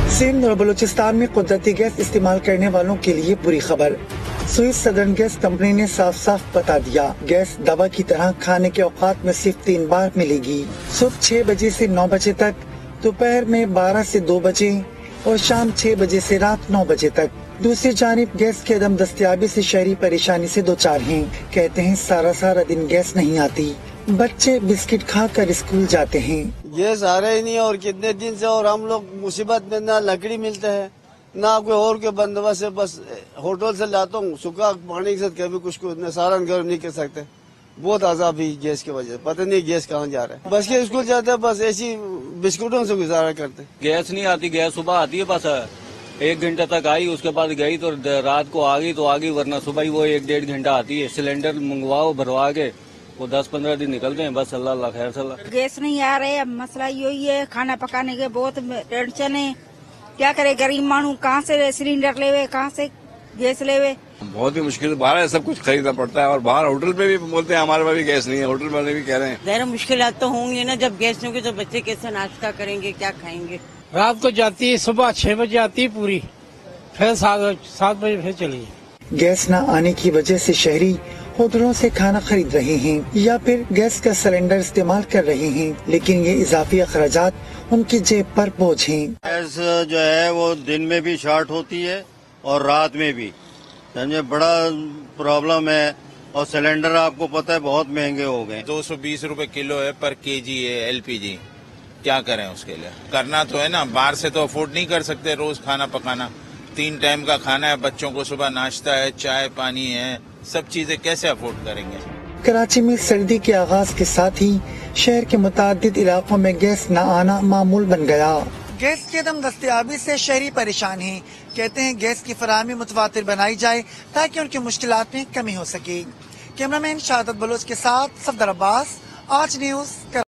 सिंध और बलूचिस्तान में कुदरती गैस इस्तेमाल करने वालों के लिए बुरी खबर। स्विस सदर्न गैस कंपनी ने साफ साफ बता दिया, गैस दवा की तरह खाने के औकात में सिर्फ 3 बार मिलेगी। सुबह 6 बजे से 9 बजे तक, दोपहर में 12 से 2 बजे और शाम 6 बजे से रात 9 बजे तक। दूसरी जानिब गैस के अदम दस्तयाबी से शहरी परेशानी से दो चार हैं। कहते हैं सारा दिन गैस नहीं आती, बच्चे बिस्किट खाकर स्कूल जाते हैं। गैस आ रहा ही नहीं और कितने दिन से, और हम लोग मुसीबत में, ना लकड़ी मिलते हैं ना कोई और के बंदोबस्त है, बस होटल से लाता हूँ सूखा पानी के साथ, कभी कुछ सालन गर्म नहीं कर सकते। बहुत अजाब भी गैस की वजह से, पता नहीं गैस कहाँ जा रहा है। बस के स्कूल जाते हैं, बस ऐसी बिस्कुटों से गुजारा करते। गैस नहीं आती, गैस सुबह आती है, बस 1 घंटा तक आई, उसके बाद गई तो रात को आ गई तो आ गई, वरना सुबह ही वो 1-1.5 घंटा आती है। सिलेंडर मंगवाओ भरवा के वो 10-15 दिन निकलते हैं, बस अल्लाह खैर सल्ला। गैस नहीं आ रहे, अब मसला यही है, खाना पकाने के बहुत टेंशन है। क्या करे गरीब मानू, कहाँ से सिलेंडर लेवे, कहाँ से गैस लेवे। बहुत ही मुश्किल, बाहर सब कुछ खरीदना पड़ता है, और बाहर होटल पे भी बोलते हैं हमारे पास भी गैस नहीं है, होटल वाले भी कह रहे हैं। ज़रा मुश्किलात तो होंगी ना, जब गैस नहीं होगी तो बच्चे कैसे नाश्ता करेंगे, क्या खाएंगे। रात को जाती है, सुबह 6 बजे आती है पूरी, फिर 7 बजे फिर चली। गैस न आने की वजह से शहरी होटलों से खाना खरीद रहे हैं या फिर गैस का सिलेंडर इस्तेमाल कर रहे हैं, लेकिन ये इजाफी अखराजात उनकी जेब पर बोझ हैं। गैस जो है वो दिन में भी शॉर्ट होती है और रात में भी, समझे, बड़ा प्रॉब्लम है। और सिलेंडर आपको पता है बहुत महंगे हो गए, 220 रुपए किलो है पर केजी है LPG। क्या करें उसके लिए, करना तो है ना, बाहर से तो अफोर्ड नहीं कर सकते रोज खाना पकाना। 3 टाइम का खाना है, बच्चों को सुबह नाश्ता है, चाय पानी है, सब चीजें कैसे अफोर्ड करेंगे। कराची में सर्दी के आगाज के साथ ही शहर के मुतादिद इलाकों में गैस न आना मामूल बन गया। गैस की अदम दस्तयाबी से शहरी परेशान हैं। कहते हैं गैस की फराहमी मुतवातिर बनाई जाए ताकि उनकी मुश्किलात में कमी हो सके। कैमरामैन शहादत बलोच के साथ सफदर अब्बास, आज न्यूज़।